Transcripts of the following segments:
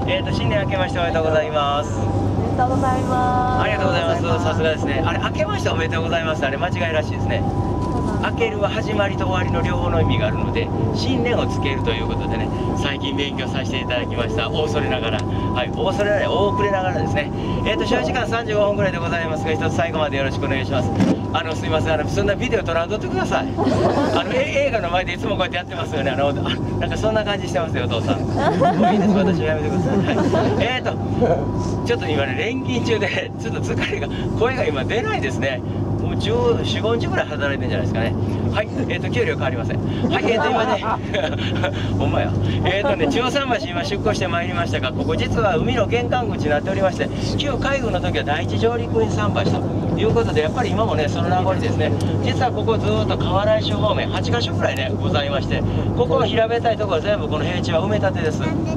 新年明けましておめでとうございます。 おめでとうございます。 ありがとうございます。さすがですね。あれ、明けましておめでとうございます。あれ、間違いらしいですね。明けるは始まりと終わりの両方の意味があるので、新年をつけるということでね、最近勉強させていただきました。大恐れながら、はい、大恐れながら、大遅れながらですね。所要時間35分ぐらいでございますが、一つ最後までよろしくお願いします。すいません、そんなビデオ撮らんとってください。映画の前でいつもこうやってやってますよね。なんかそんな感じしてますよ、お父さん。もういいです、私はやめてください。はい、ちょっと今ね、連勤中で、ちょっと疲れが、声が今出ないですね。もう14、15日ぐらい働いてるんじゃないですかね。はい、給料変わりません。はい、今ね、ほんまや。千代桟橋、今出港してまいりましたが、ここ実は海の玄関口になっておりまして、旧海軍の時は第一上陸員桟橋ということで、やっぱり今もね、その名残ですね。実はここずっと河原市方面、8カ所ぐらいね、ございまして、ここの平べったいところは全部この平地は埋め立てです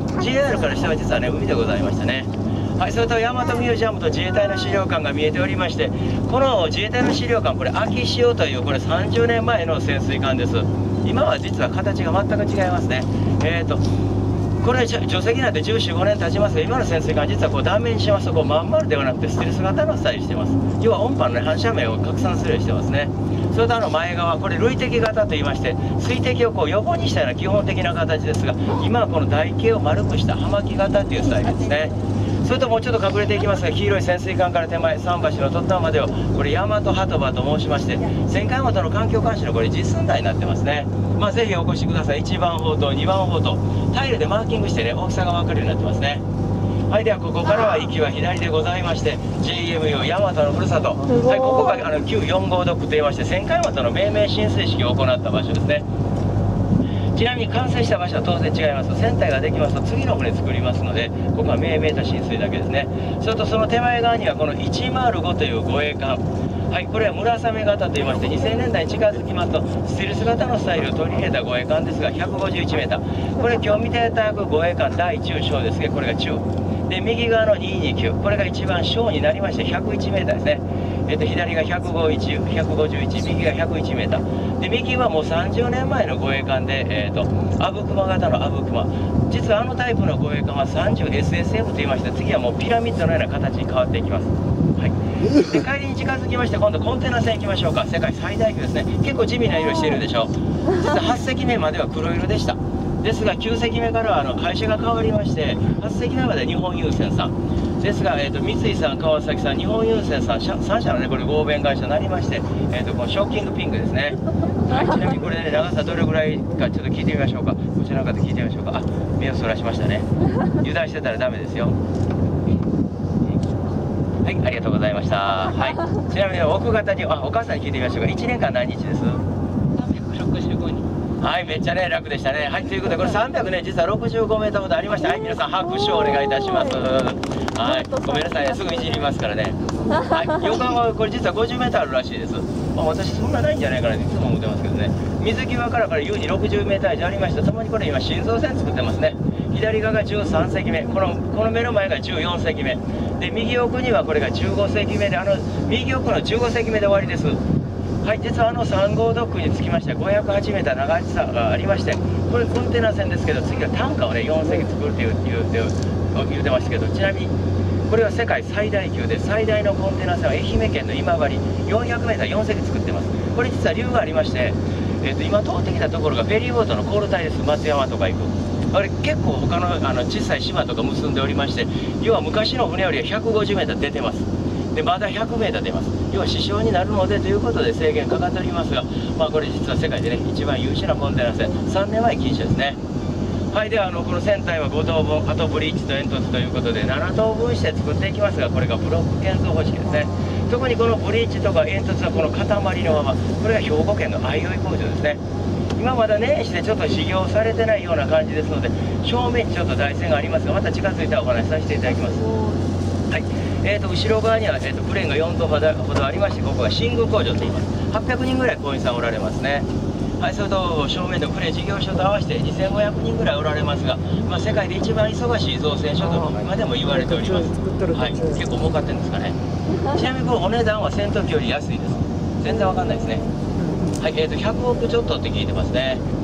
。JR からしては実はね、海でございましたね。はい、それと大和ミュージアムと自衛隊の資料館が見えておりまして、この自衛隊の資料館、これ秋潮というこれ30年前の潜水艦です。今は実は形が全く違いますね。これ除籍なんて14、15年経ちますが、今の潜水艦実はこう断面にしますとこうまん丸ではなくてステルス型のスタイルしてます。要は音波の、ね、反射面を拡散するようにしてますね。それと前側、これ累積型といいまして、水滴をこう横にしたような基本的な形ですが、今はこの台形を丸くした葉巻型というスタイルですね。それともうちょっと隠れていきますが、黄色い潜水艦から手前、桟橋の突端までをこれ大和鳩場と申しまして、旋回元の環境監視のこれ実寸大になってますね。まあ、ぜひお越しください。1番砲と2番砲とタイルでマーキングしてね、大きさが分かるようになってますね。はい、ではここからは行きは左でございまして、 JMU 大和のふるさと、はい、ここが旧4号ドックといいまして、旋回元の命名進水式を行った場所ですね。ちなみに完成した場所は当然違います。船体ができますと次の船作りますので、ここは命名と浸水だけですね。それとその手前側にはこの105という護衛艦、はい、これは村雨型といいまして、2000年代に近づきますとステルス型のスタイルを取り入れた護衛艦ですが、 151m、 これ今日見ていただく護衛艦大中小ですけど、これが中で、右側の229、これが一番小になりまして 101m ですね。左が151、151、右が 101m で、右はもう30年前の護衛艦で、阿武隈型の阿武隈、実はタイプの護衛艦は 30SSF といいまして、次はもうピラミッドのような形に変わっていきます。はい、で帰りに近づきまして、今度コンテナ船行きましょうか。世界最大級ですね。結構地味な色しているでしょう。実は8隻目までは黒色でした。ですが9隻目からは会社が変わりまして、8隻目まで日本郵船さんですが、三井さん、川崎さん、日本郵船さん、3社のね、これ合弁会社になりまして、このショッキングピンクですね。はい、ちなみにこれね、長さどれぐらいかちょっと聞いてみましょうか。こちらの方聞いてみましょうか。あ、目をそらしましたね。油断してたらダメですよ。はい、ありがとうございました。はい、ちなみに奥方に、お母さんに聞いてみましょうか。1年間何日です？ 365日。 はい、めっちゃね、楽でしたね。はい、ということで、これ300ね、実は65メートルほどありました。はい、皆さん拍手をお願いいたします。はい、ごめんなさいね、すぐいじりますからね。はい、横浜、これ実は50メートルあるらしいです。まあ、私そんなないんじゃないかなっていつも思ってますけどね。水際から優に60メートル以上ありました。ともにこれ今、心臓線作ってますね。左側が13隻目、この目の前が14隻目。で、右奥にはこれが15隻目で、右奥の15隻目で終わりです。はい、実は3号ドックにつきまして508メートル長さがありまして、これコンテナ船ですけど、次はタンカーをね4隻作るって言ってましたけど、ちなみにこれは世界最大級で、最大のコンテナ船は愛媛県の今治400メートル4隻作ってます。これ実は理由がありまして、今通ってきたところがフェリーボートの航路帯です。松山とか行く。あれ結構他の小さい島とか結んでおりまして、要は昔の船よりは150メートル出てます。でまだ100メートル出ます。要は支障になるのでということで制限かかっておりますが、まあこれ実は世界でね一番優秀なコンテナ船、3年前禁止ですね。はい、ではこの船体は5等分、あとブリッジと煙突ということで7等分して作っていきますが、これがブロック建造方式ですね。特にこのブリッジとか煙突はこの塊のまま、これが兵庫県の相生工場ですね。今まだ年始でちょっと修行されてないような感じですので、正面にちょっと台船がありますが、また近づいたらお話しさせていただきます。はい、後ろ側には、クレーンが4棟ほどありまして、ここが新宮工場といいます。800人ぐらい工員さんおられますね。はい、それと正面のクレーン事業所と合わせて2500人ぐらいおられますが、まあ、世界で一番忙しい造船所と今でも言われております。はい、結構儲かってるんですかね。ちなみにこのお値段は戦闘機より安いです。全然わかんないですね。はい、100億ちょっとって聞いてますね。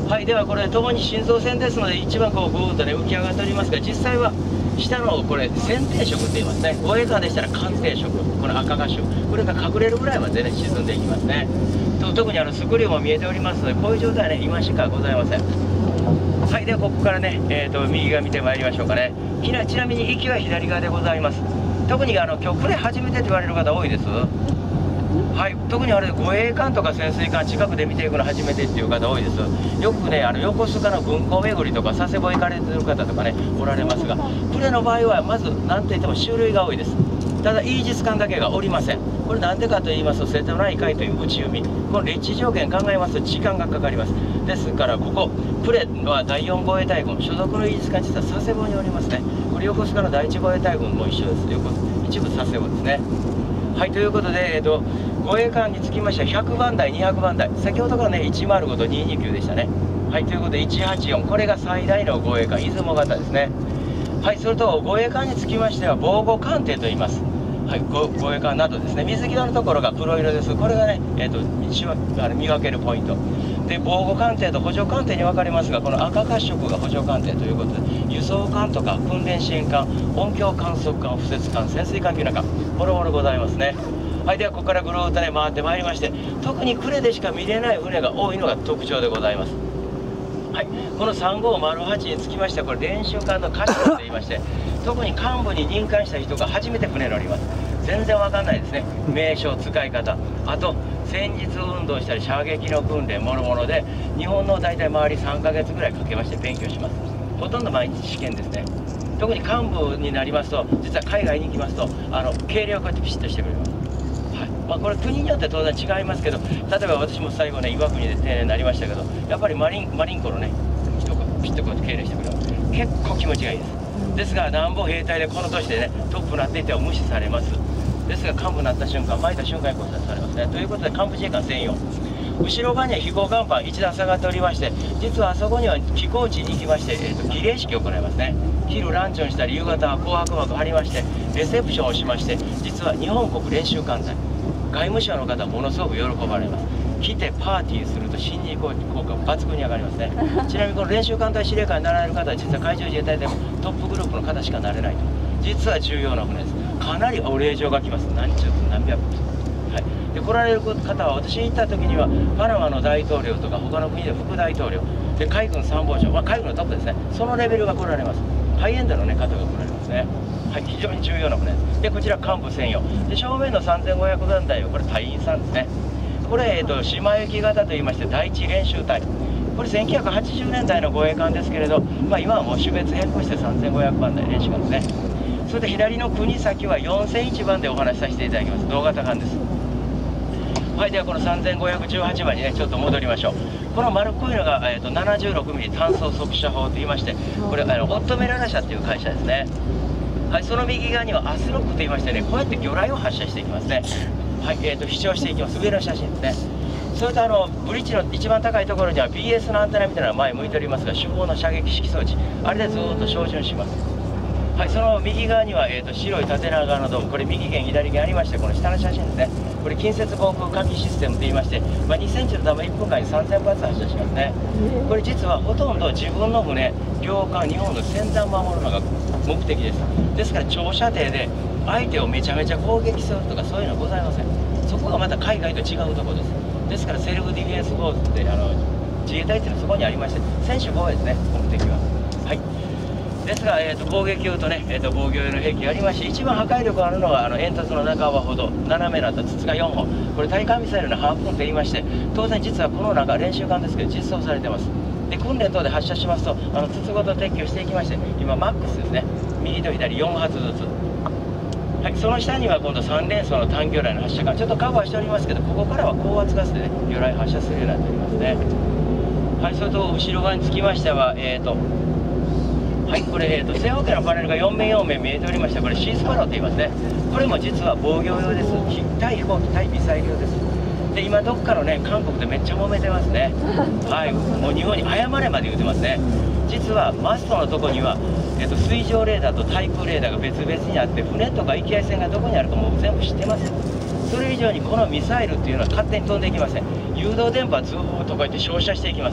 はい、ではこれともに心臓線ですので一番こうグーッとね浮き上がっておりますが、実際は下のこれ船底色って言いますね。護衛艦でしたら艦底色、この赤褐色、これが隠れるぐらいまでね沈んでいきますね。特にスクリューも見えておりますので、こういう状態はね今しかございません。はい、ではここからね、右側見てまいりましょうかね。ちなみに行きは左側でございます。特に今日船初めてと言われる方多いです。はい、特に護衛艦とか潜水艦近くで見ていくの初めてっていう方多いです。よくね横須賀の軍港巡りとか佐世保行かれてる方とかねおられますが、船の場合はまず何といっても種類が多いです。ただイージス艦だけがおりません。これなんでかと言いますと、瀬戸内海という内海、この立地条件考えますと時間がかかります。ですからここ呉は第4護衛隊軍所属のイージス艦、実は佐世保におりますね。これ横須賀の第1護衛隊軍も一緒です。一部佐世保ですね。はい、ということで、護衛艦につきましては100番台、200番台、先ほどからね105と229でしたね。はい、ということで184、これが最大の護衛艦、出雲型ですね。はい、それと護衛艦につきましては防護艦艇と言います。はい、護衛艦などですね、水際のところが黒色です。これがね、見分けるポイントで、防護艦艇と補助艦艇に分かれますが、この赤褐色が補助艦艇ということで、輸送艦とか訓練支援艦、音響観測艦、敷設艦、潜水艦、救難艦、もろもろございますね。はい、ではここからぐるっとね回ってまいりまして、特に呉でしか見れない船が多いのが特徴でございます。はい、この3508につきましては、これ練習艦のカシオと言いまして、特に幹部に任官した人が初めて船乗ります。全然わかんないですね、名称、使い方、あと戦術運動したり射撃の訓練もろもろで、日本の大体周り3ヶ月ぐらいかけまして勉強します。ほとんど毎日試験ですね。特に幹部になりますと、実は海外に行きますと計量をこうやってピシッとしてくれます。はい、これ国によって当然違いますけど、例えば私も最後ね岩国で定年になりましたけど、やっぱりマリンコのね人がピシッとこうやって敬礼してくれます。結構気持ちがいいです。ですがなんぼ兵隊でこの年でねトップになっていても無視されます。ですが幹部になった瞬間、巻いた瞬間に骨折されますね。ということで幹部自衛官専用、後ろ側には飛行甲板1段下がっておりまして、実はあそこには寄港地に行きまして、儀礼式を行いますね。昼ランチョンしたり夕方は紅白幕張りましてレセプションをしまして、実は日本国練習艦隊、外務省の方はものすごく喜ばれます。来てパーティーすると心理効果抜群に上がりますね。ちなみにこの練習艦隊司令官になられる方は、実は海上自衛隊でもトップグループの方しかなれないと、実は重要な船です。かなりお礼状が来ます。何十分何百分、はい、で来られる方は、私に行った時にはパナマの大統領とか他の国で副大統領で海軍参謀長、海軍のトップですね、そのレベルが来られます。ハイエンドの、ね、方が来られますね。はい、非常に重要な船です。でこちら幹部専用で、正面の3500番台はこれ隊員さんですね。これ、島行き型といいまして第一練習隊、これ1980年代の護衛艦ですけれど、今はもう種別変更して3500番台練習艦ですね。それで左の国先は4001番でお話しさせていただきます。同型艦です。はい、ではこの3518番にねちょっと戻りましょう。この丸っこいのが、76mm 単装速射砲といいまして、これオットメララ社という会社ですね。はい、その右側にはアスロックといいましてね、こうやって魚雷を発射していきますね。はい、飛翔していきます。上の写真ですね。それとブリッジの一番高いところには BS のアンテナみたいなのが前向いておりますが、手法の射撃式装置、あれでずーっと照準します。はい、その右側には、白い縦長のドーム、これ右舷左舷ありまして、この下の写真ですね。これ近接防空火器システムといいまして、2センチの弾1分間に3000発発射しますね。これ実はほとんど自分の船、領艦、日本の先端を守るのが目的です。ですから長射程で相手をめちゃめちゃ攻撃するとかそういうのはございません。そこがまた海外と違うところです。ですからセルフディフェンスフォースって自衛隊っていうのはそこにありまして、専守防衛ですね、目的は。はい、ですが、攻撃用とね、防御用の兵器がありまして、一番破壊力があるのが煙突の中幅ほど斜めのあった筒が4本、これ対艦ミサイルのハープーンと言いまして、当然実はこの中練習艦ですけど実装されてます。で訓練等で発射しますと筒ごと撤去していきまして、今マックスですね、右と左4発ずつ。はい、その下には今度3連装の単魚雷の発射管、ちょっとカバーしておりますけど、ここからは高圧ガスでね魚雷発射するようになっておりますね。はい、それと後ろ側につきましてははい、これ、正方形のパネルが4面4面見えておりまして、これシースパローと言いますね。これも実は防御用です。対飛行機対ミサイル用です。で今どっかのね韓国でめっちゃ揉めてますね。はい、もう日本に謝れまで言ってますね。実はマストのとこには、水上レーダーと対空レーダーが別々にあって、船とか行き合い線がどこにあるかもう全部知ってます。それ以上にこのミサイルっていうのは勝手に飛んでいきません。誘導電波ずーっとこうやって照射していきます。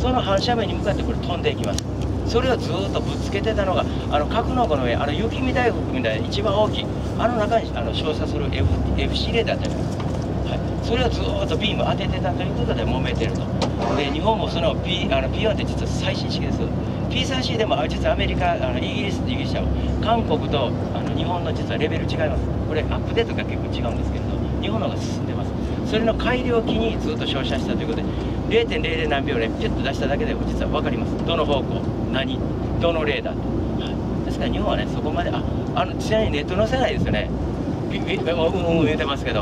その反射面に向かってこれ飛んでいきます。それをずーっとぶつけてたのが格納庫の上、雪見大福みたいな一番大きい中に照射する FC レーダーってあります。はい、それをずーっとビーム当ててたということで揉めてると。で日本もその P1 って実は最新式です。 P3C でも実はアメリカイギリスは韓国と日本の実はレベル違います。これアップデートが結構違うんですけれど、日本の方が進んでます。それの改良機にずっと照射したということで 0.00 何秒でピュッと出しただけで実は分かります。どの方向どのレーダーと、はい、ですから日本はねそこまでちなみにネット載せないですよね。言うてますけど、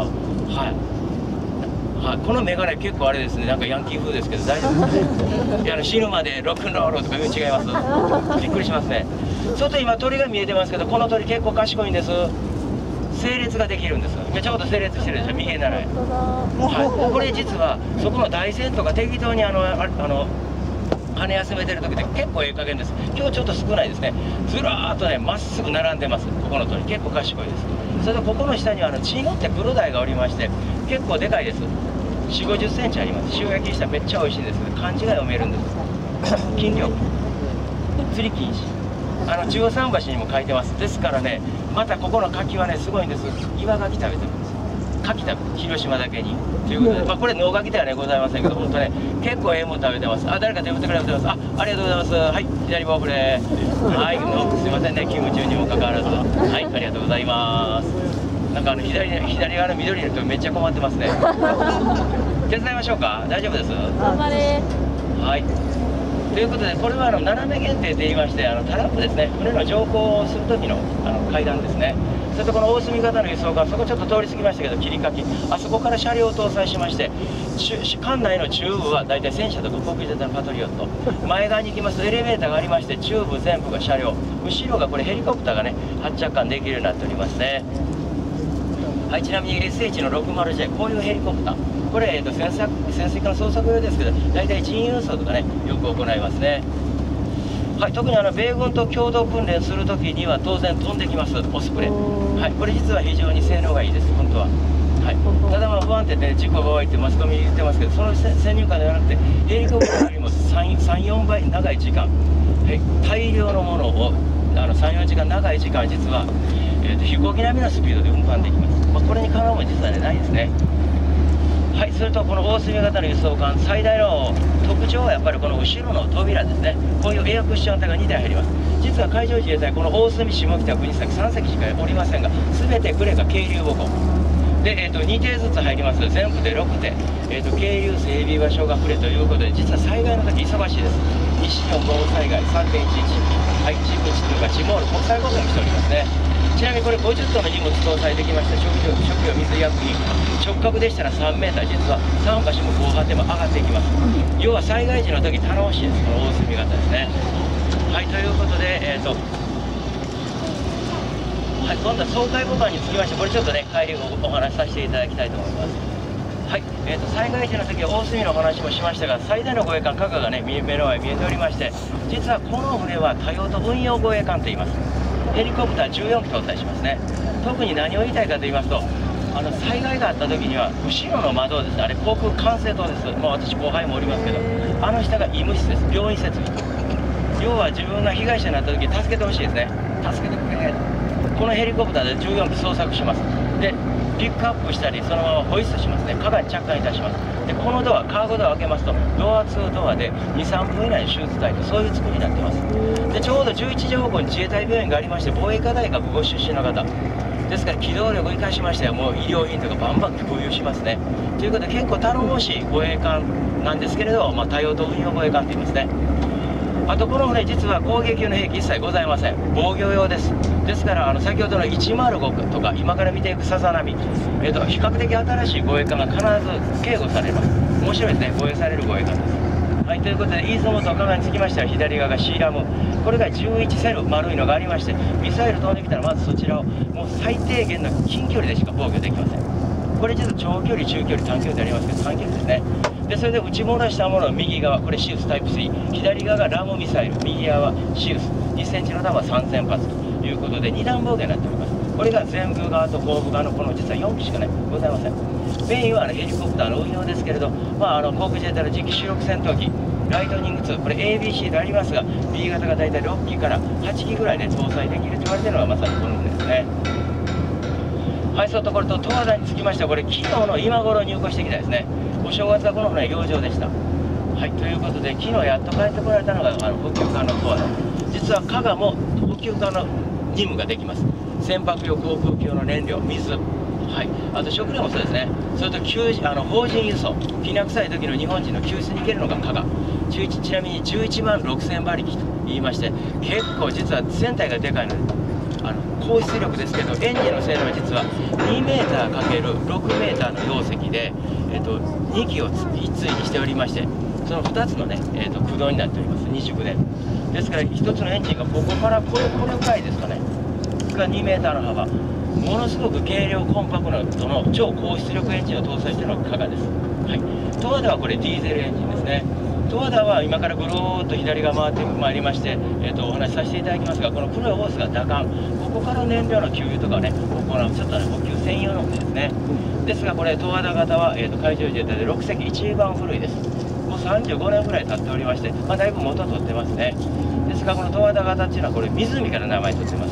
はい、このメガネ結構あれですね、なんかヤンキー風ですけど大丈夫ですね。死ぬまでロックンロールとか違います。びっくりしますね。外今鳥が見えてますけど、この鳥結構賢いんです。整列ができるんです。ちょうど整列してるでしょ、右へ習い。はい、これ実はそこの台線とか適当に羽休めてる時で結構ええ加減です。今日ちょっと少ないですね。ずらーっとねまっすぐ並んでます。ここの鳥結構賢いです。それとここの下にはチノってクロダイがおりまして、結構でかいです。4、50センチあります。塩焼きしたらめっちゃ美味しいんです。漢字が読めるんです。禁漁釣り禁止、中央桟橋にも書いてます。ですからね、またここの牡蠣はねすごいんです。岩牡蠣食べてるんです。牡蠣食べて広島だけにということで、これ能牡蠣ではねございませんけど、本当ね結構ええもん食べてます。誰か手振ってくれてます。ありがとうございます。はい、左ボーフレはい、すいませんね、勤務中にもかかわらず、はい、ありがとうございます。なんか左側の緑の人めっちゃ困ってますね。手伝いましょうか。大丈夫です。 頑張れ。 はい。ということで、これは斜め限定といいまして、タラップですね、船の乗降する時の階段ですね。それとこの大隅型の輸送艦、そこちょっと通り過ぎましたけど、切り欠き、あそこから車両を搭載しまして、艦内の中部は大体戦車とか航空自衛隊のパトリオット、前側に行きますとエレベーターがありまして、中部全部が車両、後ろがこれヘリコプターがね発着艦できるようになっておりますね。はい、ちなみに SH の 60J、こういうヘリコプター、これ、潜水艦捜索用ですけど、大体人輸送とかねよく行いますね。はい、特に米軍と共同訓練するときには当然飛んできます、オスプレイ。はい、これ実は非常に性能がいいです、本当は。はい、ただ不安定で、ね、事故が多いってマスコミ言ってますけど、その先入観ではなくて、ヘリコプターよりも3、4倍長い時間、はい、大量のものを3、4時間長い時間、実は、飛行機並みのスピードで運搬できます。これにかなうも実は、ね、ないですね。はい、それとこの大隅型の輸送艦、最大の特徴はやっぱりこの後ろの扉ですね。こういうエアクッション体が2台入ります。実は海上自衛隊、この大隅、下北、国東3隻しかおりませんが、全て呉が係留母港で、2艇ずつ入ります。全部で6艇、係留整備場所が呉ということで、実は災害の時忙しいです。西日本豪雨災害 3.11、はい、ジブチとかチモール、国際保全をしておりますね。ちなみにこれ50トンの荷物搭載できました。食料、水、薬品、直角でしたら3メーター、実は3箇所も防波堤も上がっていきます。要は災害時の時頼もしいです、この大隅型ですね。はい、ということで、はい、今度は総会ボタンにつきまして、これちょっとね帰りお話しさせていただきたいと思います。はい、災害時の時は大隅のお話もしましたが、最大の護衛艦、カカがね目の前見えておりまして、実はこの船は多用途運用護衛艦といいます。ヘリコプター14機搭載しますね。特に何を言いたいかと言いますと、災害があった時には後ろの窓ですね、あれ航空管制塔です。私後輩もおりますけど、下が医務室です。病院設備。要は自分が被害者になった時に助けてほしいですね。助けてくれ。このヘリコプターで14機捜索します。でピックアップしたり、そのままホイッスルしますね。カバンに着艦いたします。でこのドア、カーゴドアを開けますと、ドア2ドアで2、3分以内に手術台と、そういう作りになってます。でちょうど11時方向に自衛隊病院がありまして、防衛科大学ご出身の方ですから、機動力を生かしましてはもう医療品とかバンバン共有しますね。ということで結構頼もしい護衛艦なんですけれど、多用途運用護衛艦と言いますね。あとこの船、実は攻撃用の兵器一切ございません。防御用です。ですから先ほどの105とか今から見ていくさざ波、比較的新しい護衛艦が必ず警護されます。面白いですね、護衛される護衛艦です。はい、ということで、出雲と加賀につきましては左側がシーラム、これが11セル丸いのがありまして、ミサイル飛んできたらまずそちらをもう最低限の近距離でしか防御できません。これ実は長距離、中距離、短距離でありますけど、短距離ですね。でそれで撃ち漏らしたものの右側、これシウスタイプ3、左側がラムミサイル、右側はシウス、2センチの弾は3000発ということで2段防御になっております。これが前部側と後部側のこの実は4機しか、ございません。メインはヘリコプターの運用ですけれど、航空自衛隊の次期主力戦闘機ライトニング2、これ ABC でありますが B 型がだいたい6機から8機ぐらいで搭載できると言われているのがまさにこの船ですね。はい、そうところと十和田につきましてはこれ昨日の今頃入港してきたですね。お正月はこの船洋上でした。はい、ということで昨日やっと帰ってこられたのが補給艦の十和田。実は加賀も補給艦の任務ができます。船舶用航空機用の燃料、水、はい、あと食料もそうですね。それと邦人輸送、きな臭い時の日本人の救出に行けるのが加賀。ちなみに11万6000馬力と言いまして、結構実は船体がでかいので高出力ですけど、エンジンの性能は実は 2m×6m の容積で、2機を一対にしておりまして、その2つのね、駆動になっております。二軸でですから1つのエンジンがここからこれぐらいですかね、が 2m の幅、ものすごく軽量コンパクトの超高出力エンジンを搭載しているのが加賀です。はい、十和田はこれディーゼルエンジンですね。十和田は今からぐるーっと左が回ってまいりまして、お話しさせていただきますが、この黒いホースが打艦、ここから燃料の給油とかね行うちょっとね補給専用の船ですね。ですがこれ十和田型は、海上自衛隊で6隻一番古いです。もう35年ぐらい経っておりまして、だいぶ元取ってますね。ですがこの十和田型っていうのはこれ湖から名前取ってます。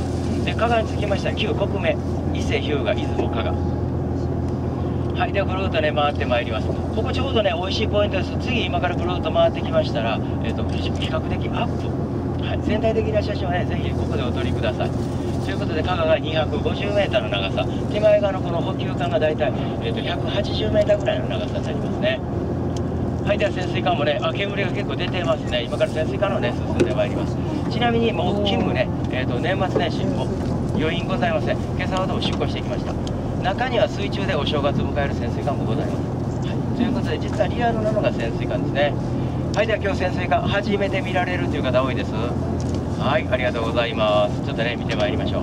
で加賀につきましては旧国名伊勢日向出雲加賀。はい、でぐるっとね回ってまいります。ここちょうどね美味しいポイントです。次今からぐるっと回ってきましたら、比較的アップ、はい、全体的な写真をねぜひここでお撮りください。ということで加賀が 250m の長さ、手前側のこの補給艦がだいたい 180m ぐらいの長さになりますね。はい、では潜水艦もね煙が結構出てますね。今から潜水艦のね進んでまいります。ちなみにもう勤務ね、年末年始も余韻ございません。今朝ほども出港してきました。中には水中でお正月を迎える潜水艦もございます。はい、ということで実はリアルなのが潜水艦ですね。はい、では今日潜水艦初めて見られるという方多いです。はい、ありがとうございます。ちょっとね見てまいりましょう。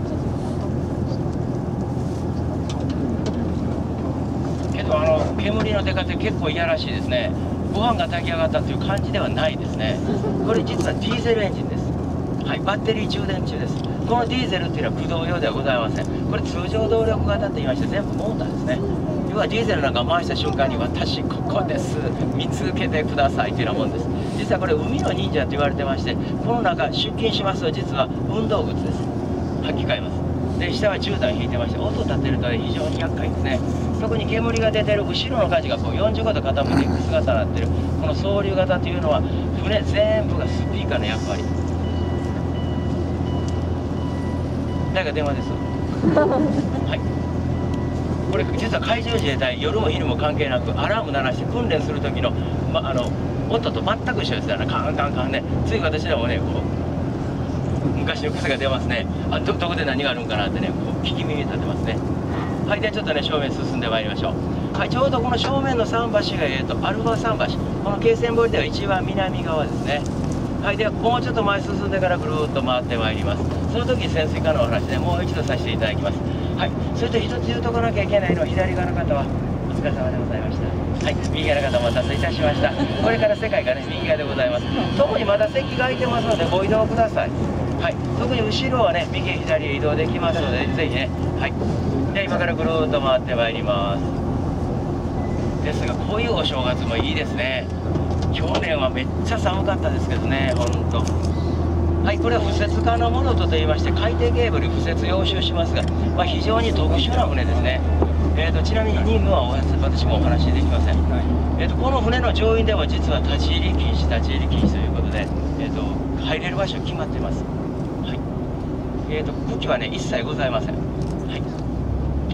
けど煙の出方結構いやらしいですね。ご飯が炊き上がったという感じではないですね。これ実はディーゼルエンジンです。はい、バッテリー充電中です。このディーゼルっていうのは駆動用ではございません。これ通常動力型と言いまして全部モーターですね。要はディーゼルなんか回した瞬間に私ここです見つけてくださいっていうようなもんです。実はこれ海の忍者と言われてまして、この中出勤しますと実は運動靴です。履き替えます。で下は絨毯引いてまして、音立てると非常に厄介ですね。特に煙が出てる後ろの舵がこう45度傾いていく姿になってるこの総流型というのは船全部がスピーカーの役割。誰か電話です。はい、これ実は海上自衛隊夜も昼も関係なくアラーム鳴らして訓練する時の、音と全く一緒ですから、カンカンカンね。つい私でもねこう昔の癖が出ますね。どこで何があるんかなってねこう聞き耳立てますね。はい、ではちょっとね正面進んでまいりましょう。はい、ちょうどこの正面の桟橋がアルファ桟橋、この京泉堀では一番南側ですね。はい、ではもうちょっと前進んでからぐるーっと回ってまいります。その時潜水艦のお話でもう一度させていただきます。はい、それと一つ言うとこなきゃいけないのは左側の方はお疲れ様でございました。はい、右側の方お待たせいたしました。これから世界がね右側でございます。特にまだ席が空いてますのでご移動ください。はい、特に後ろはね右左へ移動できますのでぜひね。はい、で今からぐるーっと回ってまいります。ですがこういうお正月もいいですね。去年はめっちゃ寒かったですけどね、ほんと。はい、これは敷設可能モノトといいまして、海底ケーブル敷設要求しますが、非常に特殊な船ですね。ちなみに任務は私もお話しできません。この船の乗員でも実は立ち入り禁止ということで、入れる場所決まってます。はい、武器はね一切ございません。はい、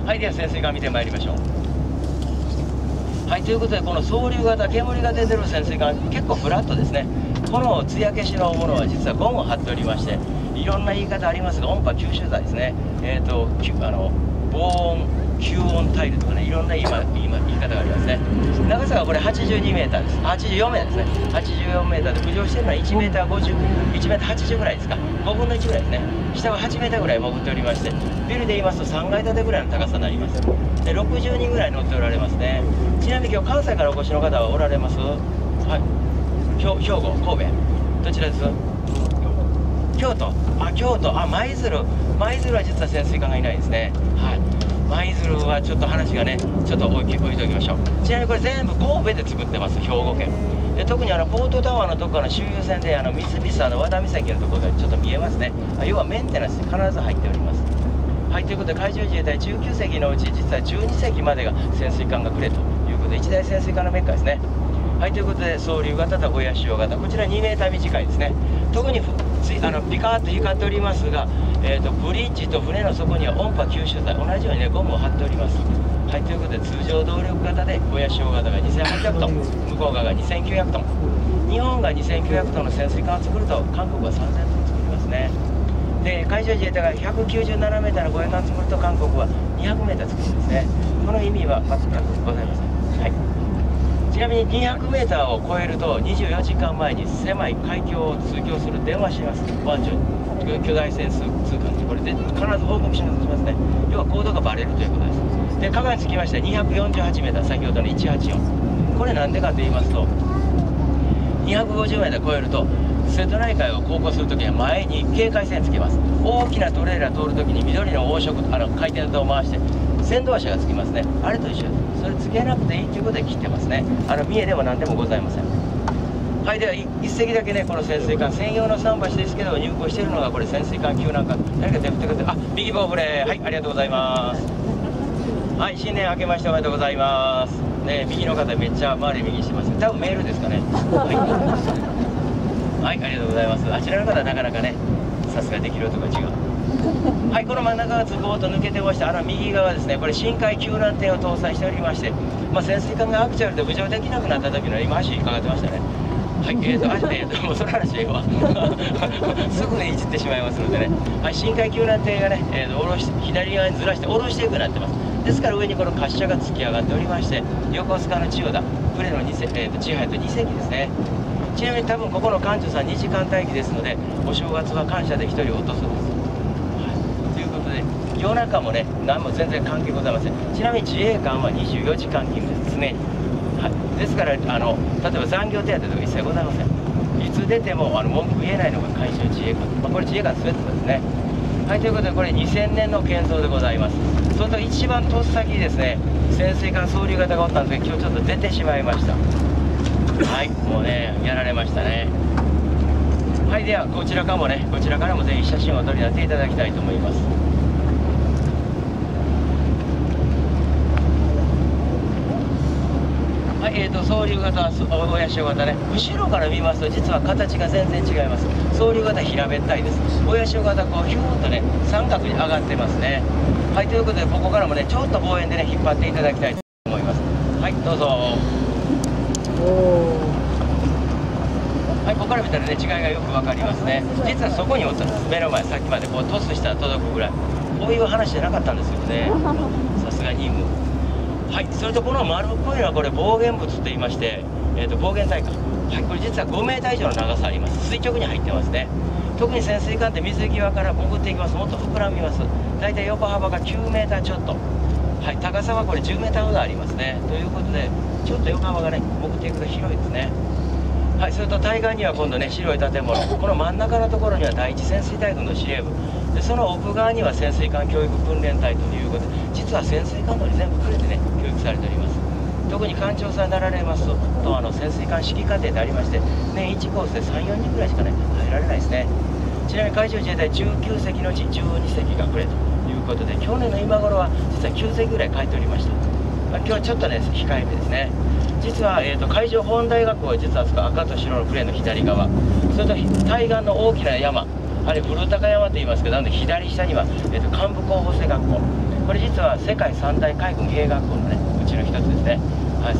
はい、では潜水艦見てまいりましょう。はい、ということでこの総流型煙が出てる潜水艦結構フラットですね。この艶消しのものは実はゴムを張っておりまして、いろんな言い方ありますが音波吸収剤ですね。防音吸音タイルとかね、いろんな言い方がありますね。長さがこれ 82m です。84m ですね。84m で浮上しているのは 1m50、1m80 ぐらいですか。5分の1ぐらいですね。下は 8m ぐらい潜っておりまして、ビルで言いますと3階建てぐらいの高さになります。で60人ぐらい乗っておられますね。ちなみに今日関西からお越しの方はおられます？はい、兵庫、神戸、どちらです？京都、京都、舞鶴は実は潜水艦がいないですね。はい、舞鶴はちょっと話がねちょっと置いておきましょう。ちなみにこれ全部神戸で作ってます。兵庫県で特にポートタワーのところの周遊船で三菱和田岬のところがちょっと見えますね。要はメンテナンスに必ず入っております。はい、ということで海上自衛隊19隻のうち実は12隻までが潜水艦が呉ということで一大潜水艦のメッカですね。はい、ということで総流型と親潮型、こちら2メーター短いですね。特にピカーッと光っておりますが、ブリッジと船の底には音波吸収剤同じようにねゴムを貼っております。はい、ということで通常動力型で親潮型が2800トン、向こう側が2900トン、日本が2900トンの潜水艦を作ると韓国は3000トン作りますね。で海上自衛隊が197メーターの護衛艦を作ると韓国は200メーター作るんですね。この意味は全くございません。はい、ちなみに200メーターを超えると24時間前に狭い海峡を通過する電話します。湾長に巨大潜水通過にこれで必ず報告しますね。要は高度がバレるということです。で加賀につきまして248メーター、先ほどの184、これなんでかと言いますと250メーター超えると瀬戸内海を航行するときには前に警戒線つけます。大きなトレーラー通るときに緑の黄色回転灯を回して先導車がつきますね。あれと一緒です。それつけなくていいということで切ってますね。三重でも何でもございません。はい、では一隻だけねこの潜水艦専用の桟橋ですけど入港しているのがこれ潜水艦救難艦、誰か手振ってください。右ボウフレー、はい、ありがとうございます。はい、新年明けましておめでとうございますね。右の方めっちゃ周り右してます。多分メールですかね。はい、はい、ありがとうございます。あちらの方はなかなかねさすができる男が違う。はい、この真ん中がズボーッと抜けてまして、右側ですね、これ深海救難艇を搭載しておりまして、潜水艦がアクチュアルで浮上できなくなった時の今足引っかかってましたね。はい、もうその話はすぐにいじってしまいますのでね、はい、深海救難艇がね、左側にずらして下ろしていくようになってます。ですから上にこの滑車が突き上がっておりまして、横須賀の千代田、船の千早と2隻ですね。ちなみに多分ここの艦長さん2時間待機ですので、お正月は感謝で1人落とすんです。ということで夜中もね何も全然関係ございません。ちなみに自衛官は24時間勤務です、常に。はい、ですから例えば残業手当とか一切ございません。いつ出ても文句言えないのが海上自衛官、これ自衛官全てですね。はい、ということでこれ2000年の建造でございます。それと一番とっさきですね潜水艦総流型がおったんですけど、今日ちょっと出てしまいました。はい、もうねやられましたね。はい、ではこちらからもぜひ写真を撮りになっていただきたいと思います。はい、総流型、親潮型ね、後ろから見ますと実は形が全然違います。総流型平べったいです。親潮型こうヒューッとね三角に上がってますね。はい、ということでここからもねちょっと望遠でね引っ張っていただきたいと思います。はい、どうぞ。はい、ここから見たらね違いがよく分かりますね。実はそこにおったんです。目の前さっきまでこうトスしたら届くぐらい、こういう話じゃなかったんですよね。さすが任務。はい、それとこの丸っこいのはこれ暴言物と言いまして、暴言体管。はい、これ実は5メーター以上の長さあります。垂直に入ってますね。特に潜水艦って水際から潜っていきます。もっと膨らみます。だいたい横幅が9メーターちょっと。はい、高さはこれ10メーターほどありますね。ということでちょっと横幅がね潜っていくと広いですね。はい、それと対岸には今度ね白い建物、この真ん中のところには第一潜水隊軍の司令部で、その奥側には潜水艦教育訓練隊ということで、実は潜水艦のに全部くれてね教育されております。特に艦長さんになられますと潜水艦指揮課程でありまして、年1コースで3、4人ぐらいしかね入られないですね。ちなみに海上自衛隊19隻のうち12隻がくれということで、去年の今頃は実は9隻ぐらい帰っておりました。今日はちょっとね控えめですね。実は、海上保安大学校は実は赤と白のプレーの左側、それと対岸の大きな山、あれ古高山と言いますけど、なので左下には、幹部候補生学校、これ実は世界三大海軍兵学校のねうちの一つですね。はい、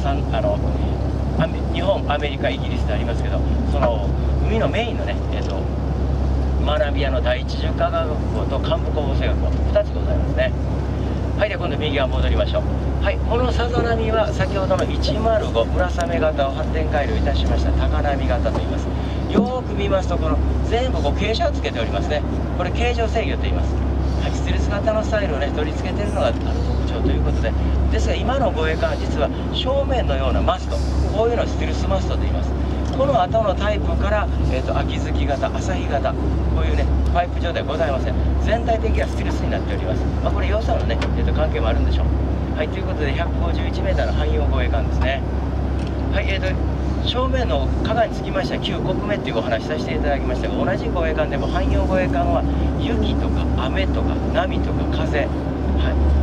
日本、アメリカ、イギリスでありますけど、その海のメインのね、学び屋の第一巡科学校と幹部候補生学校2つございますね。はい、では今度右側戻りましょう。はい、このさざ波は先ほどの105村雨型を発展改良いたしました高波型と言います。よーく見ますとこの全部こう傾斜をつけておりますね。これ形状制御と言います。はい、ステルス型のスタイルをね取り付けているのが特徴ということで、ですが今の護衛艦は実は正面のようなマスト、こういうのをステルスマストと言います。この後のタイプから、秋月型、朝日型、こういうねパイプ状態はございません。全体的にはステルスになっております。これ予算のね、関係もあるんでしょう。はい、ということで151メーターの汎用護衛艦ですね。 はい、正面の加賀につきましては旧国名っていうお話しさせていただきましたが、同じ護衛艦でも汎用護衛艦は雪とか雨とか波とか風、はい、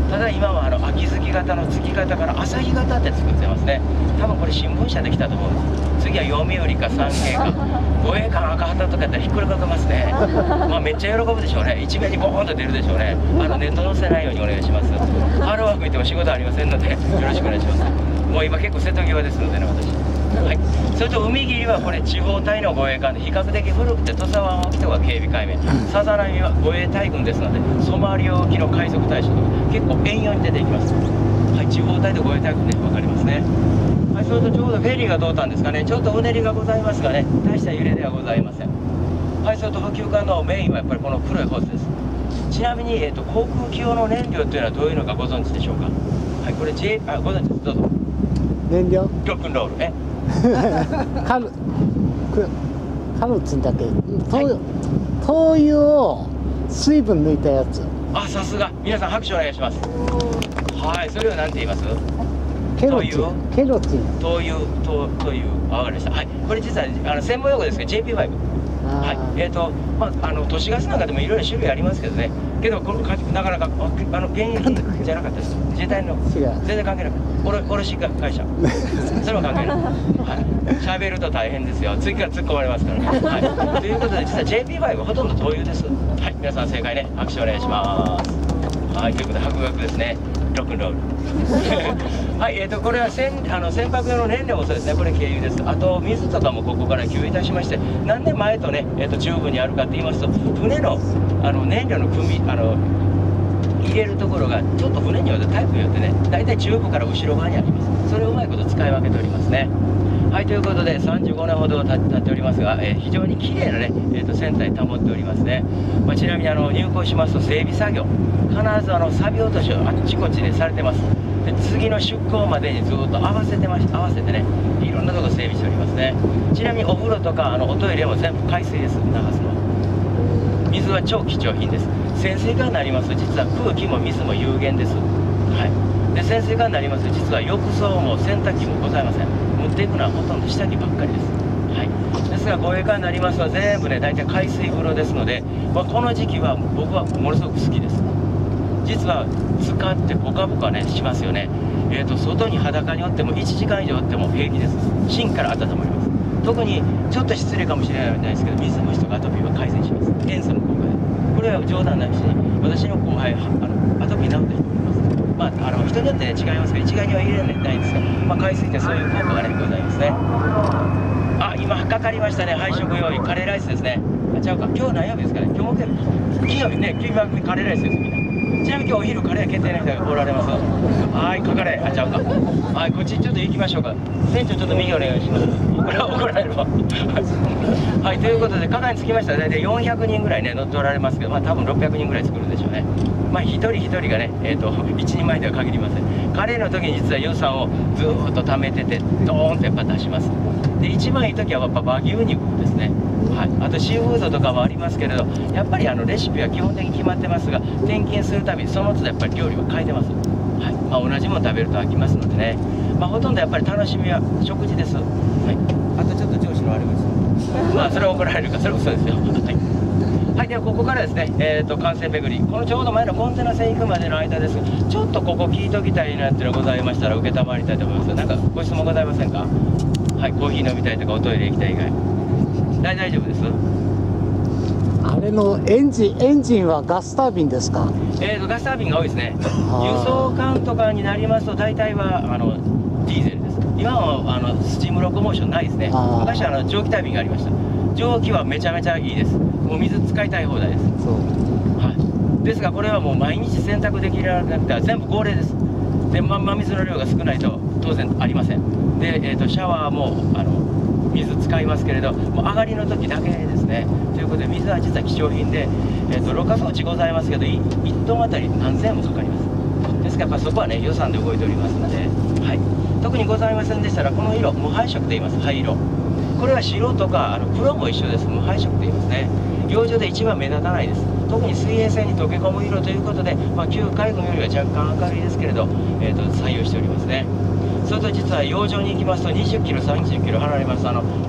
ただ今は秋月型の月型から朝日型って作ってますね。多分これ新聞社できたと思うんです。次は読売か産経か護衛艦赤旗とかやったらひっくり返ってますね。まあめっちゃ喜ぶでしょうね。一面にボーンと出るでしょうね。ネット載せないようにお願いします。ハローワーク行っても仕事ありませんのでよろしくお願いします。もう今結構瀬戸際ですのでね、私。はい、それと海霧はこれ地方隊の護衛艦で比較的古くて土佐湾沖とか警備海面、さざ波は護衛隊軍ですのでソマリア沖の海賊対処とか結構遠洋に出ていきます。はい、地方隊と護衛隊軍ね、分かりますね。はい、それとちょうどフェリーが通ったんですかね。ちょっとうねりがございますがね、大した揺れではございません。はい、それと補給艦のメインはやっぱりこの黒いホースです。ちなみに、航空機用の燃料というのはどういうのかご存知でしょうか。はい、これ、ご存知です。どうぞ。 燃料ロックンロールカルツンだけ灯油を水分抜いたやつ。 あ、さすが。皆さん拍手お願いします。はい、それを何て言います？ ケロチン。ケロチン。 灯油。あ、わかりました。はい、これ実は専門用語ですけど JP5。はい、まあ都市ガスなんかでもいろいろ種類ありますけどね。けどなかなか現役じゃなかったです。自衛隊の全然関係なかった。卸会社それは関係ない。はい、喋ると大変ですよ。次から突っ込まれますからね。はい、ということで実は JP5 はほとんど灯油です。はい、皆さん正解ね、拍手お願いします。はい、ということで博学ですね。ロックンロールはい、これは船舶用の燃料もそうですね。これ軽油です。あと水とかもここから給油いたしまして、なんで前とね、中部にあるかって言いますと、船の燃料の入れるところがちょっと船によってタイプによってね、大体中部から後ろ側にあります。それをうまいこと使い分けておりますね。はい、ということで35年ほど経っておりますが、非常に綺麗なね、船体保っておりますね。まあ、ちなみに入港しますと整備作業、必ず錆び落としをあっちこっちでされてます。で次の出港までにずっと合わせてね、いろんなとこ整備しておりますね。ちなみにお風呂とかおトイレも全部海水です。流すの水は超貴重品です。潜水艦になりますと実は空気も水も有限です。はい、で潜水艦になりますと実は浴槽も洗濯機もございません。持っていくのはほとんど下着ばっかりです。はい、ですが護衛艦になりますと全部ね大体海水風呂ですので、まあ、この時期は僕はものすごく好きです。実は使ってポカポカねしますよね。外に裸におっても1時間以上おっても平気です。芯から温まります。特にちょっと失礼かもしれないですけど、水虫とかアトピーは改善します。塩素の効果で。これは冗談ないし、私の後輩アトピー治った人もいます。まあ人によって、ね、違いますけど一概には入れないんですが、まあ、海水ってそういう効果がねございますね。あ、今かかりましたね。配食用意カレーライスですね。あ、ちゃうか、今日何曜日ですかね。今日金曜日ね、金曜日カレーライスですみんな。ちなみに今日お昼カレー決定の人がおられます。はい、かかれ、あ、ちゃうか。はい、こっちちょっと行きましょうか。船長ちょっと右お願いします。怒られるわ。はい、ということで加賀に着きましたら大体400人ぐらいね乗っておられますけど、まあ多分600人ぐらい作るでしょうね。まあ一人一人がね、一人前では限りません。カレーの時に実は予算をずーっと貯めててドーンとやっぱ出します。で一番いい時はやっぱ和牛肉ですね。はい、あとシーフードとかもありますけれど、やっぱりレシピは基本的に決まってますが、転勤するたびにその都度やっぱり料理は変えてます。はい、まあ、同じもの食べると飽きますのでね、まあ、ほとんどやっぱり楽しみは食事です。はい、あとちょっと上司の悪口まあそれは怒られるか、それは嘘ですよ。はい、ではここからですね、完成巡り、このちょうど前のコンテナ船行くまでの間です。ちょっとここ聞いときたいなっていうのがございましたら承りたいと思います。なんかご質問ございませんか？はい、コーヒー飲みたいとかおトイレ行きたい以外大丈夫です。 あれのエンジンはガスタービンですか？ ガスタービンが多いですね。輸送艦とかになりますと大体はディーゼルです。今はスチームロコモーションないですね。昔は蒸気タービンがありました。蒸気はめちゃめちゃいいです。もう水使いたい放題です。はい、ですがこれはもう毎日洗濯できなくては全部合冷です。で、真水の量が少ないと当然ありません。で、シャワーも水使いますけれど、もう上がりの時だけですね。ということで水は実は貴重品で、ろ過装置ございますけど 1トンあたり何千円もかかります。ですからやっぱそこはね予算で動いておりますので、はい、特にございませんでしたらこの色無配色と言います。灰色、これは白とか黒も一緒です。無配色と言いますね。洋上で一番目立たないです。 特に水平線に溶け込む色ということで、旧海軍よりは若干明るいですけれど、採用しておりますね。それと実は洋上に行きますと20キロ30キロ離れます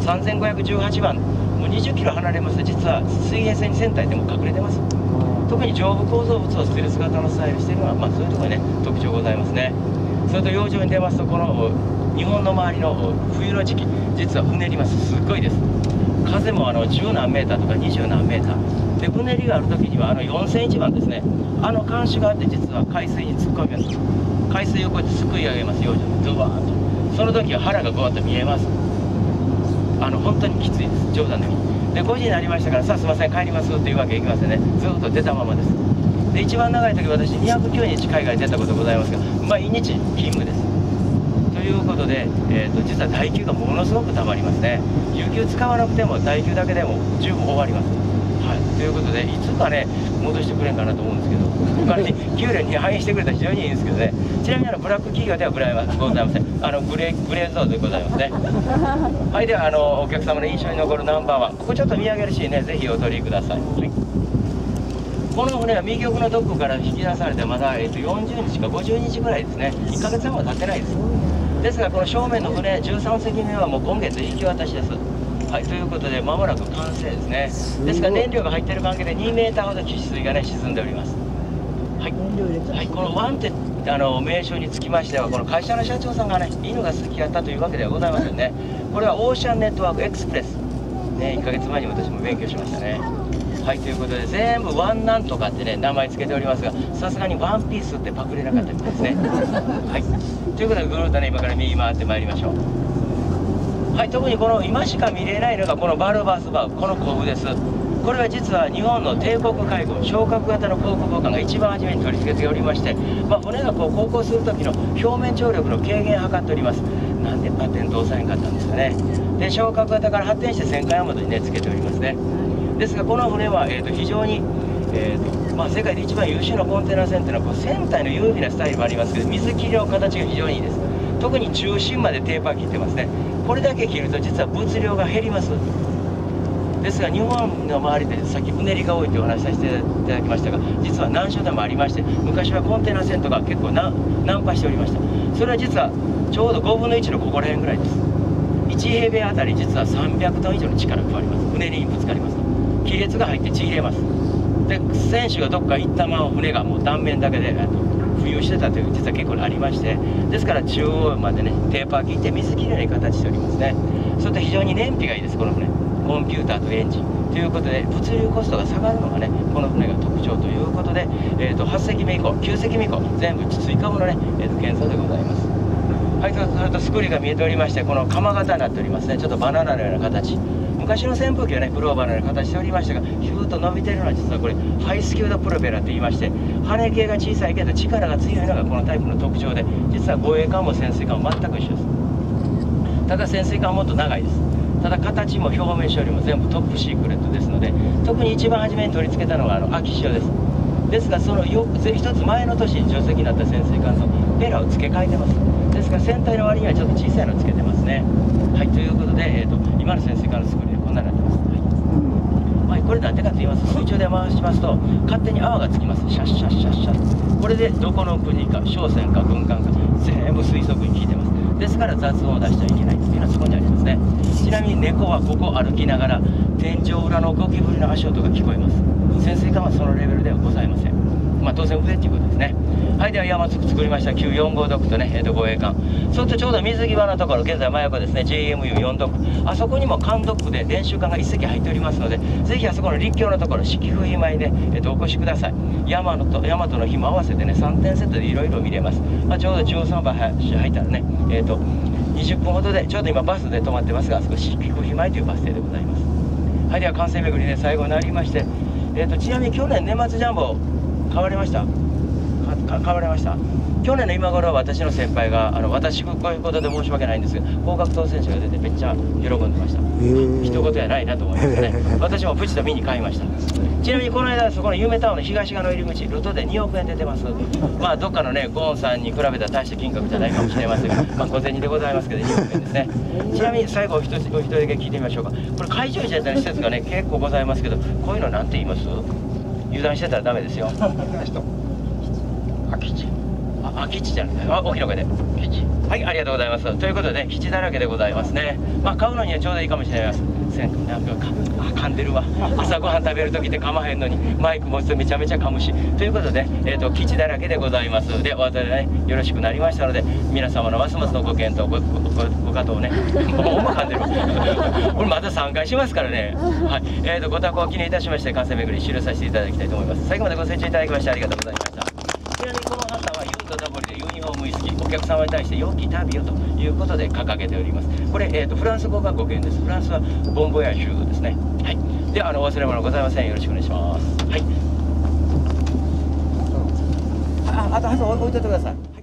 3518番もう20キロ離れますと実は水平線に船体でも隠れてます。特に上部構造物を捨てる姿のスタイルしているのは、そういうところにね特徴ございますね。それと洋上に出ますとこの日本の周りの冬の時期実はうねります。すっごいです。風も10何メーターとか20何メーターでうねりがある時には4001番ですね、監視があって実は海水に突っ込みます。海水をこうやってすくい上げます。洋上にドバーンと。その時は腹がゴーッと見えます。本当にきついです。冗談抜きで5時になりましたからさあすいません帰りますっていうわけいきませんね。ずっと出たままです。で一番長い時私209日海外に出たことございますが毎日勤務です。ということで、実は代給がものすごくたまりますね。有給使わなくても代給だけでも十分終わります。はい、ということでいつかね戻してくれんかなと思うんですけど他に給料に反映してくれたら非常にいいんですけどね。ちなみにブラック企業ではございません。グレーゾーンでございますね。はいではお客様の印象に残るナンバーワンここちょっと見上げるシーンねぜひお取りください。はい、この船は右翼のドックから引き出されてまだ、40日か50日ぐらいですね。1ヶ月半は経ってないです。ですがこの正面の船13隻目はもう今月引き渡しです。はい、ということでまもなく完成ですね。ですから燃料が入っている関係で2メーターほど汽水がね沈んでおります。はい、はい、このワンって名称につきましてはこの会社の社長さんがね犬が好きやったというわけではございませんね。これはオーシャンネットワークエクスプレスね1ヶ月前に私も勉強しましたね。はいということで全部ワンなんとかってね名前つけておりますがさすがにワンピースってパクれなかったみたいですね。はいということでぐるっとね今から右回ってまいりましょう。はい、特にこの今しか見れないのがこのバルバスバウこのコブです。これは実は日本の帝国海軍昇格型の航空母艦が一番初めに取り付けておりまして、船がこう航行する時の表面張力の軽減を図っております。なんでパテントを押さえんかったんですかね。で昇格型から発展して戦艦大和にねつけておりますね。ですがこの船は、非常に、世界で一番優秀なコンテナ船というのは船体の優美なスタイルもありますけど水切りの形が非常にいいです。特に中心までテーパー切ってますね。これだけ切ると実は物量が減ります。ですが日本の周りでさっきうねりが多いというお話させていただきましたが実は難所でもありまして昔はコンテナ船とか結構難破しておりました。それは実はちょうど5分の1のここら辺ぐらいです。1平米あたり実は300トン以上の力が加わります。うねりにぶつかりますと亀裂が入ってちぎれます。で船首がどっか行ったまま船がもう断面だけで浮遊してたという実は結構ありましてですから中央までねテーパー切って水切れない形しておりますね。それと非常に燃費がいいですこの船。コンピューターとエンジンということで物流コストが下がるのがねこの船が特徴ということで、8隻目以降9隻目以降全部追加ものね、検査でございます。はいそれとスクリューが見えておりましてこの鎌型になっておりますね。ちょっとバナナのような形昔の扇風機はねグローバルな形しておりましたがヒューッと伸びてるのは実はこれハイスキュードプロペラといいまして羽系が小さいけど力が強いのがこのタイプの特徴で実は護衛艦も潜水艦も全く一緒です。ただ潜水艦はもっと長いです。ただ形も表面処理も全部トップシークレットですので特に一番初めに取り付けたのが秋潮です。ですがその一つ前の年に除籍になった潜水艦とペラを付け替えてます。ですから船体の割にはちょっと小さいのを付けてますね。はいということで、今の潜水艦の作りでこんなになってます。はい、これなんでかと言いますと水中で回しますと勝手に泡がつきます。シャッシャッシャッシャッこれでどこの国か商船か軍艦か全部推測に効いてます。ですから雑音を出しちゃいけないっていうのはそこにありますね。ちなみに猫はここ歩きながら天井裏のゴキブリの足音が聞こえます。潜水艦はそのレベルではございません。当然上っていうことですね。はいでは山作りました旧4号ドックとね、護衛艦それとちょうど水際のところ現在真横ですね JMU4 ドックあそこにも艦ドックで練習艦が1隻入っておりますのでぜひあそこの陸橋のところ四季風前で、お越しください。大和の日も合わせてね3点セットでいろいろ見れます。ちょうど13番入ったらね20分ほどでちょうど今バスで止まってますがあそこ四季風前というバス停でございます。はいでは完成巡りね最後になりましてちなみに去年年末ジャンボ買われました去年の今頃私の先輩が私こういうことで申し訳ないんですが高額当選者が出てめっちゃ喜んでました。一言やないなと思いましたね。私もプチと見に買いました。ちなみにこの間そこの夢タウンの東側の入り口ルートで2億円出てます。どっかのねゴーンさんに比べたら大した金額じゃないかもしれませんが小銭でございますけど2億円ですね。ちなみに最後お一人だけ聞いてみましょうか。これ海上自衛隊の施設がね結構ございますけどこういうのなんて言います？ 油断してたらダメですよ。基地。基地じゃない。大きな声で。基地。はい、ありがとうございます。ということで、基地だらけでございますね。まあ、買うのにはちょうどいいかもしれません。噛んでるわ。朝ごはん食べる時って噛まへんのに、マイク持つとめちゃめちゃ噛むし。ということで、基地だらけでございます。で、お後でね、よろしくなりましたので、皆様のますますのご検討、ご加藤ね。ほんま噛んでる。俺また3回しますからね。はい。ご多幸を記念いたしまして、完成巡り終了させていただきたいと思います。最後までご清聴いただきましてありがとうございました。ちなみにこの旗はユーとダボリでユニフォームウイスキー、お客様に対して良き旅をということで掲げております。これ、フランス語が語源です。フランスはボンボヤージュですね。はい。ではお忘れ物ございません。よろしくお願いします。はい。あと置いといてください。